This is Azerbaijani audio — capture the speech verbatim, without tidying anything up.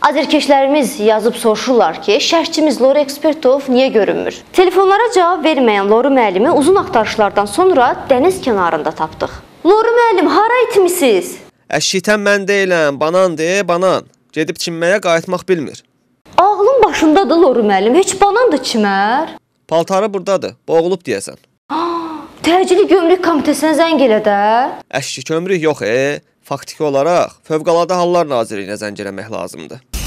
Azərkeşlərimiz yazıb soruşurlar ki, şərhçimiz Lori Ekspertov niyə görünmür? Telefonlara cavab verməyən Lori müəllimi uzun axtarışlardan sonra dəniz kənarında tapdıq. Lori müəllim, hara itmisiniz? Əşşitən mən deyiləm, banan de, banan. Gedib çinməyə qayıtmaq bilmir. Ağlım başındadır Lori müəllim, heç banan da çimər? Paltarı buradadır, boğulub deyəsən. Təcili gömrük komitəsinə zəng elə də. Əşki kömrük yox, e. Faktiki olaraq Fövqəladə Hallar Nazirliyinə zəng eləmək lazımdır.